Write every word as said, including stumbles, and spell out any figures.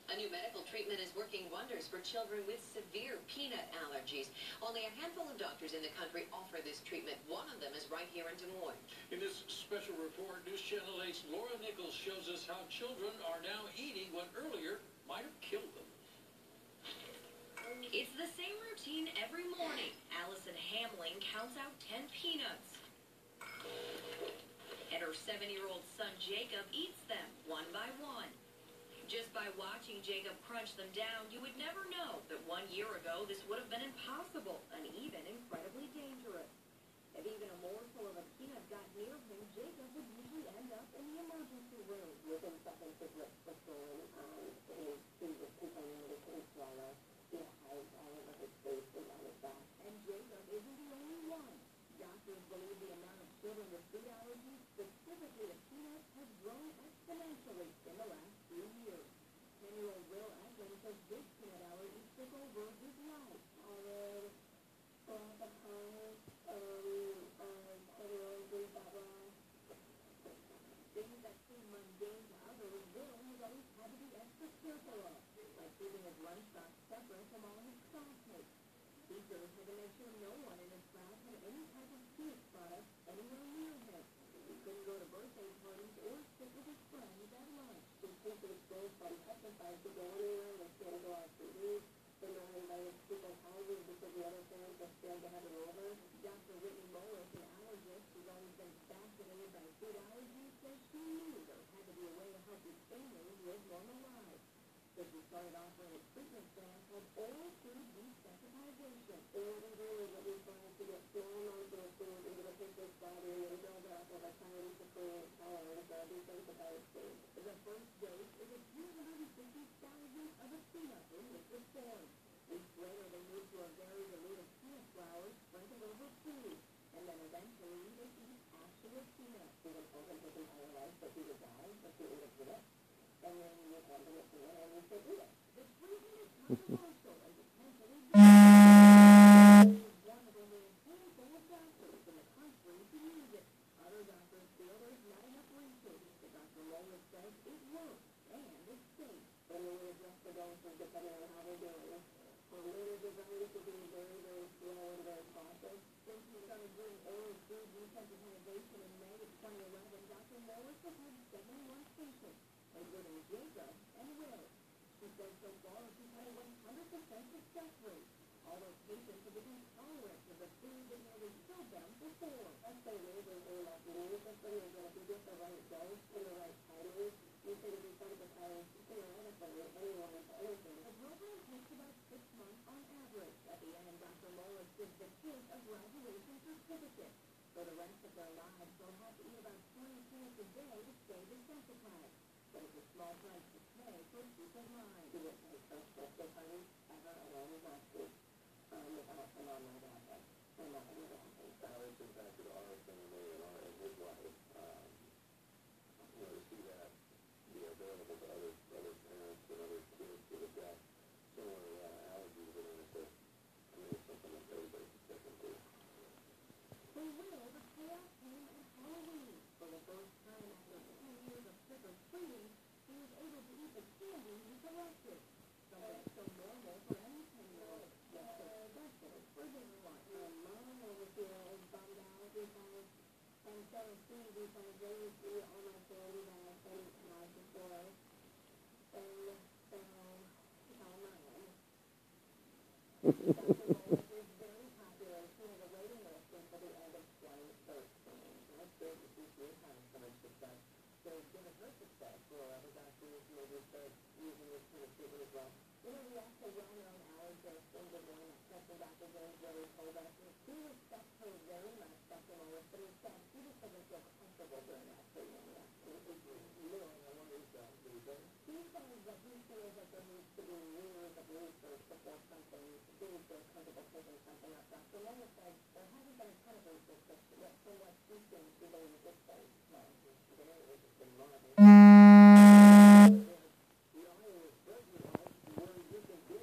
A new medical treatment is working wonders for children with severe peanut allergies. Only a handful of doctors in the country offer this treatment. One of them is right here in Des Moines. In this special report, News Channel eight's Laura Nichols shows us how children are now eating what earlier might have killed them. It's the same routine every morning. Allison Hamling counts out ten peanuts. And her seven-year-old son Jacob eats them one by one. Just by watching Jacob crunch them down, you would never know that one year ago this would have been impossible and even incredibly dangerous. If even a morsel of a peanut got near him, Jacob would usually end up in the emergency room. Within seconds, his lips were swollen, um, his food was complaining that he couldn't swallow. He had hives all over his face and on his back. And Jacob isn't the only one. Doctors believe the amount of children with food allergies, specifically to peanuts, has grown exponentially in the last few years. ten-year-old Will Eglin says this peanut allergy took over his life. Already, all the hives, um, um, everyone that wrong. Things that seem mundane to others, Will has always had to be extra careful of, like keeping his lunchbox separate from all his classmates. Teachers had to make sure no one in his class had any type of peanut product anywhere near him. He couldn't go to birthday parties or sit with his friends at lunch. He took the school from exercise to go anywhere, they still go out to eat. They're not invited to people's houses because the other parents are scared to have it over. Doctor Molis, an allergist who's always been fascinated by food allergies, says she knew there had to be a way to help his family live normal lives. So she started offering a treatment plan called oral food desensitization. It wasn't really what we wanted to get thrown onto the food into the patient's body and then build up over time to create tolerance or desensitized food. The first dose is a two hundred fifty thousand of a peanut in liquid form. Weeks later, they move to a very diluted peanut flour sprinkled over food, and then eventually they eat actual peanuts. He would open his entire life that he would die, but he would eat it. And then you would hand him a peanut and you could eat it. The treatment is controversial and potentially dangerous. One of only a handful of doctors in the country to use it. Other doctors feel there's not enough research, but Doctor Molis says it works and it's safe. And then we adjust the doses depending on how we're doing. Um, they were designed to be very, very slow and very cautious. Since he started doing oral food desensitization in May of twenty eleven, Doctor Molis has had seventy-one patients, including Jacob and Will. She says so far she's had a one hundred percent success rate. All those patients have become tolerant to the food that nearly killed them before. That's the reason they love me. The thing is that if you get the right dose and the right timing, you can desensitize, you know, anything, anyone to anything. The program takes about six months on average. At the end, Doctor Molis gives the kids a graduation certificate. For the rest of their lives, they'll have to eat about twenty peanuts a day to stay desensitized. But it's a small price to pay for peace of mind. You get my first birthday party ever alone with my food, um, without my mom and dad. Like, my mom and dad. How it's impacted our family and our and his life, um, you know, to see that be available to other other parents and other kids that have got similar uh, allergies, and it's a, I mean, it's something that everybody should check into. For Will, the payoff came at Halloween. For the first time after ten years of trick-or-treating, he was able to eat the candy he collected. Something so normal for any ten-year-old, yet so special for this one. My mom over here is bummed out because instead of food, because they used to eat all my candy that I sent out before. And so, tell mom. Doctor Molis is very popular. She has a waiting list until the end of twenty thirteen. That's great to see she is having so much success. So, given her success, will other doctors maybe start using this kind of treatment as well? You know, we asked a well-known allergist in Des Moines, Doctor Doctor James Jerry told us he respects her very much, Doctor Molis, but he said he just doesn't feel comfortable during that treatment yet. Literally, I wonder if that what he said. He says that he feels that there needs to be years of research before something he feels comfortable taking